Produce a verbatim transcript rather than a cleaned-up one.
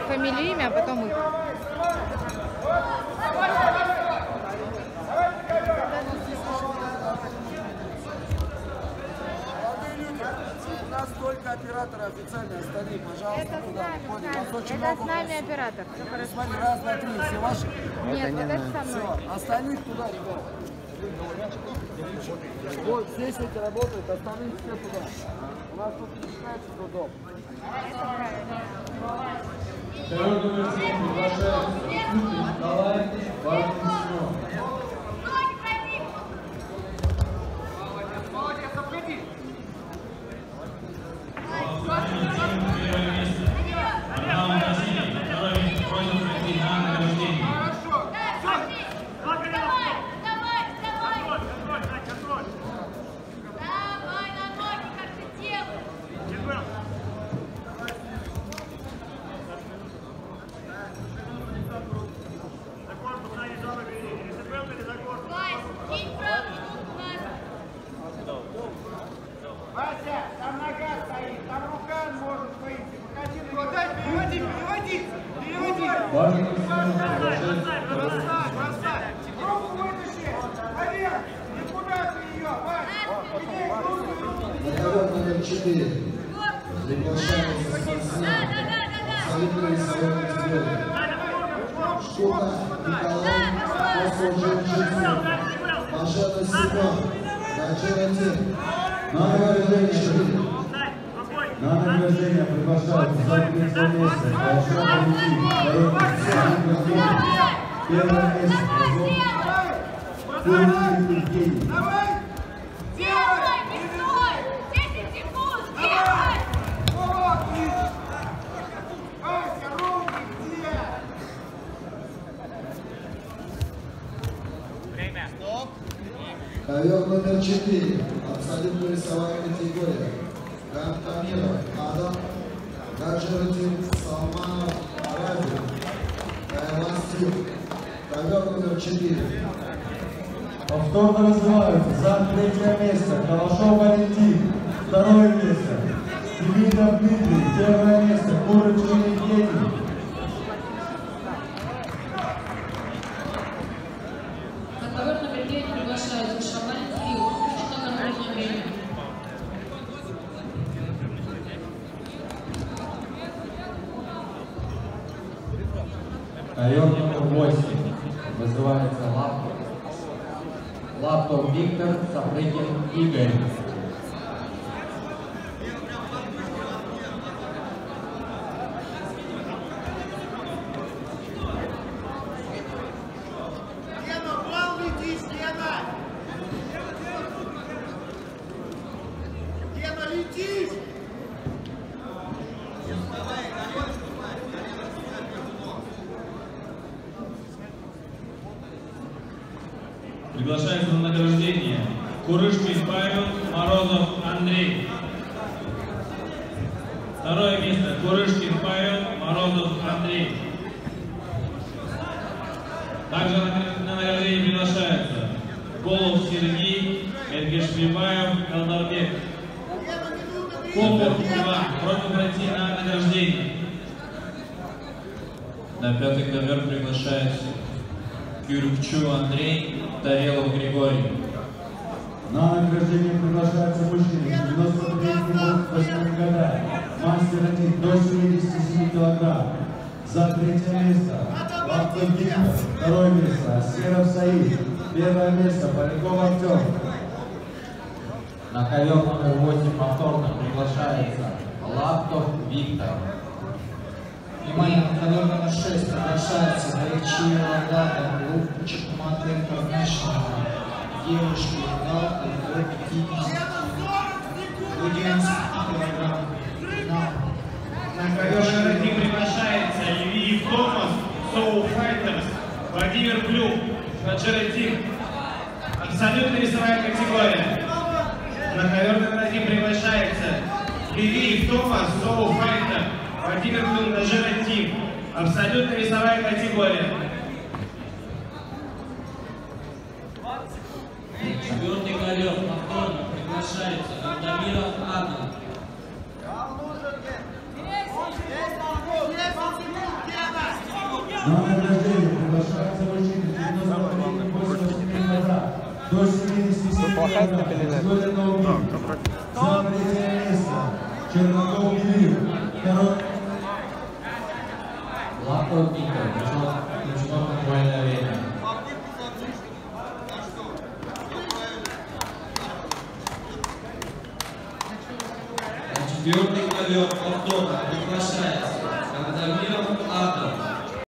фамилию, имя, а потом их. У нас только операторы официальные, остальные, пожалуйста, Это туда выходим. с нами, это с нами оператор. Смотри, раз, два, три, все ваши? Нет, вот это со мной. Все, остальных туда, ребят. Вот здесь эти работают, остальные все туда. У нас тут не считается трудом. Второй номер семь приглашается Николай Варнисов. Вася, там нога стоит, там рука может выйти. Покажи, переводи, переводи, переводи. Бросай, бросай, бросай. Руку вытащи. Олег, никуда ты ее, Вася. Иди, руку, руку. Народ номер четыре. Приглашается спортсмен. Абсолютно рисовой категории. Школа Николай Косовжин-Жицин. Машина Семен. Начало тем. На награждение четыре. На награждение приглашается за третье место. Большой коллектив. Второе место. Первое место. Курский Евгений. Давай! Делай! десять секунд! Делай! Вот, видишь! Вася, руки где? Время. Стоп! Ковер номер четыре. Абсолютно весовая категория. Кантамиров Адам. Гаджиратин Салманов Ради. Кайластюк. Ковер номер четыре. Повторно вызываются за третье место Калашов Валентин, второе место Демидов Дмитрий, первое место Курычин Евгений. На ковер номер девять приглашается Шамань Фил, что на нужное время. Ковер номер восемь вызывается Лаптов. Лаптов Виктор, Сапрыкин Игорь. Лена, бал летишь, Лена! Лена, летишь! Приглашается на награждение Курышкин Павел, Морозов Андрей. Второе место Курышкин Павел, Морозов Андрей. Также на награждение приглашаются Голов Сергей, Эргешвибаев, Элдарбек. Попов Иван, просим пройти на награждение. На пятый ковер приглашается Кюрюкчу Андрей, Тарелов Григорий. На награждение приглашается мужчина девяносто восемь года, мастер один до семидесяти семи килограмм. За третье место Лаптов Виктор, второе место Асеров Саид, первое место Поляков Артем. На ковер номер восемь повторно приглашается Лаптов Виктор. Внимание, на ковер номер шесть приглашается Горячиева Влада, Лукчик Модель International. Девушки Галка до пятидесяти килограмм. На ковер номер один приглашается Ильи Томас, Соу Файтерс, Владимир Клюк, Хаджира Тим. Абсолютно весовая категория. На ковер номер один приглашается Ильи Томас, Соу Файтер, Владимир Клюк, Хаджира Тим. Абсолютно весовая категория. Четвертый ковер повторно приглашается Антамиров Анна. Здесь, здесь, здесь, На награждение приглашается мужчина девяносто три восемьдесят килограмм до семидесяти семь килограмм. Категория ноутбук. За третье место Черноков Кирилл. Второй. Лаптоп Виктор, включено контрольное время. На четвертый ковер повторно приглашается